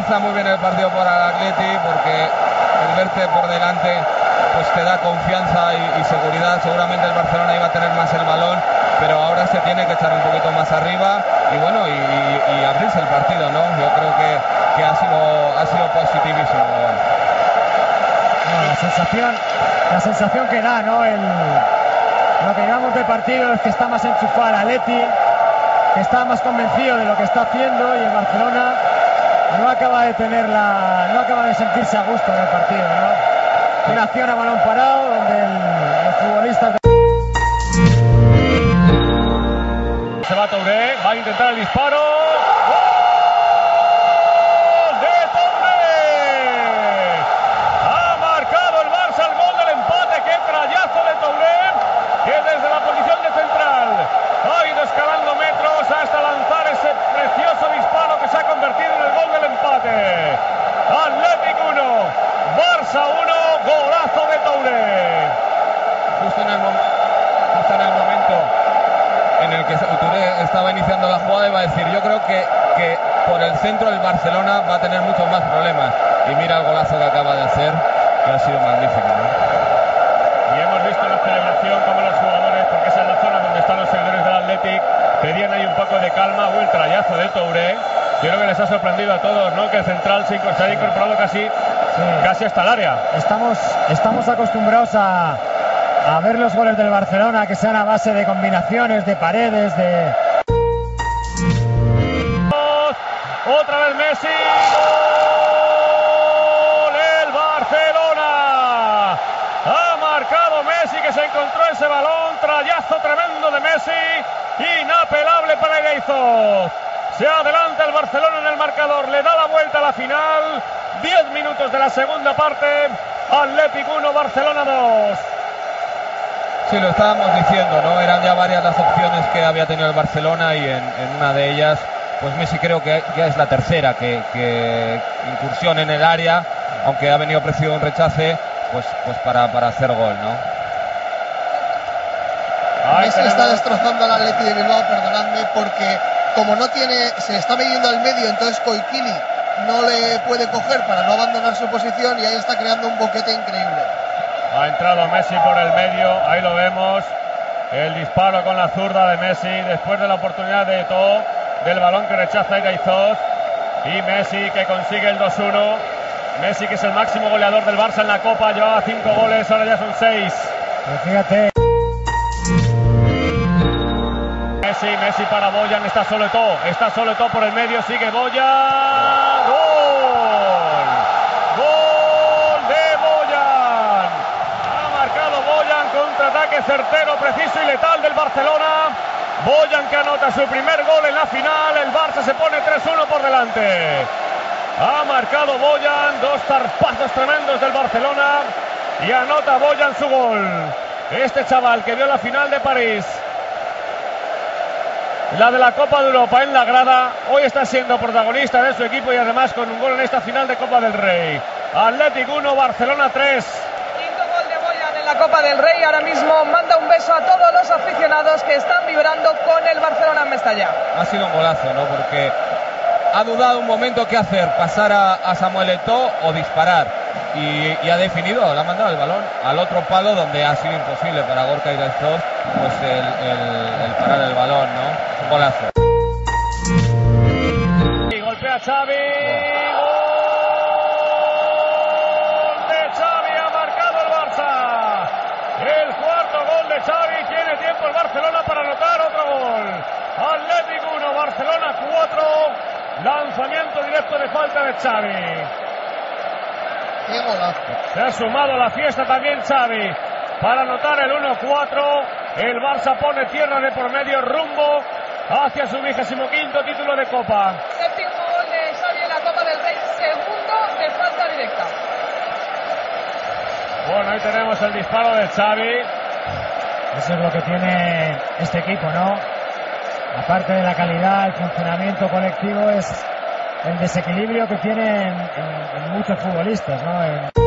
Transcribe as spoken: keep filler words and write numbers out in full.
empieza muy bien el partido por el Atleti, porque el verte por delante pues te da confianza y, y seguridad. Seguramente el Barcelona iba a tener más el balón, pero ahora se tiene que echar un poquito más arriba y bueno, y, y, y abrirse el partido, ¿no? Yo creo que, que ha sido ha sido positivísimo. No, la sensación, la sensación que da, ¿no? El, lo que llevamos de partido es que está más enchufado el Atleti, que está más convencido de lo que está haciendo, y el Barcelona no acaba de tener la, no acaba de sentirse a gusto en el partido, ¿no? Una acción a balón parado donde el, los futbolistas de... Se va Touré, va a intentar el disparo. Hasta lanzar ese precioso disparo que se ha convertido en el gol del empate. Atlético uno, Barça uno, golazo de Touré. Justo en el, justo en el momento en el que Touré estaba iniciando la jugada, iba a decir, yo creo que, que por el centro el Barcelona va a tener muchos más problemas. Y mira el golazo que acaba de hacer, que ha sido magnífico, ¿no? Y hemos visto la celebración como los jugadores, porque esa es la zona donde están los seguidores del Athletic, pedían ahí un poco de calma. O el trayazo de Touré, yo creo que les ha sorprendido a todos, ¿no? Que el central se, se haya incorporado casi, sí. casi hasta el área. Estamos, estamos acostumbrados a, a ver los goles del Barcelona que sean a base de combinaciones, de paredes, de... Otra vez Messi. ¡Gol! El Barcelona. Ha marcado Messi, que se encontró ese balón. Trayazo tremendo de Messi. Inapelable para Iraizoz. Se adelanta el Barcelona en el marcador. Le da la vuelta a la final. diez minutos de la segunda parte. Atlético uno, Barcelona dos. Sí, lo estábamos diciendo, ¿no? Eran ya varias las opciones que había tenido el Barcelona, y en, en una de ellas, pues Messi creo que ya es la tercera que, que incursión en el área, aunque ha venido ofrecido un rechace, pues, pues para, para hacer gol, ¿no? Ahí Messi tenemos... está destrozando al Atleti de Bilbao, perdonadme, porque como no tiene, se está midiendo al medio, entonces Koikili no le puede coger para no abandonar su posición, y ahí está creando un boquete increíble. Ha entrado Messi por el medio, ahí lo vemos, el disparo con la zurda de Messi después de la oportunidad de Eto'o, del balón que rechaza Iraizoz, y Messi que consigue el dos uno. Messi, que es el máximo goleador del Barça en la Copa, llevaba cinco goles, ahora ya son seis. Pero fíjate. Messi, Messi para Boyan, está solo Eto'o, está solo Eto'o por el medio, sigue Boyan. ¡Gol! ¡Gol de Boyan! Ha marcado Boyan, contraataque certero, preciso y letal del Barcelona. Boyan, que anota su primer gol en la final. El Barça se pone tres uno por delante. Ha marcado Boyan, dos zarpazos tremendos del Barcelona, y anota Boyan su gol. Este chaval que vio la final de París, la de la Copa de Europa, en la grada, hoy está siendo protagonista de su equipo, y además con un gol en esta final de Copa del Rey. Atlético uno, Barcelona tres. La Copa del Rey ahora mismo manda un beso a todos los aficionados que están vibrando con el Barcelona en Mestalla. Ha sido un golazo, ¿no? Porque ha dudado un momento qué hacer, pasar a, a Samuel Eto'o o disparar, y, y ha definido, le ha mandado el balón al otro palo, donde ha sido imposible para Gorka Iraizoz pues el, el, el parar el balón, ¿no? Un golazo. Y golpea Xavi. Xavi, tiene tiempo el Barcelona para anotar otro gol. Atlético uno, Barcelona cuatro. Lanzamiento directo de falta de Xavi. Qué golazo. Se ha sumado a la fiesta también Xavi para anotar el uno cuatro. El Barça pone tierra de por medio, rumbo hacia su vigésimo quinto título de Copa. Séptimo gol de Xavi en la Copa del Rey, segundo de falta directa. Bueno, ahí tenemos el disparo de Xavi. Eso es lo que tiene este equipo, ¿no? Aparte de la calidad, el funcionamiento colectivo, es el desequilibrio que tienen en, en, en muchos futbolistas, ¿no? En...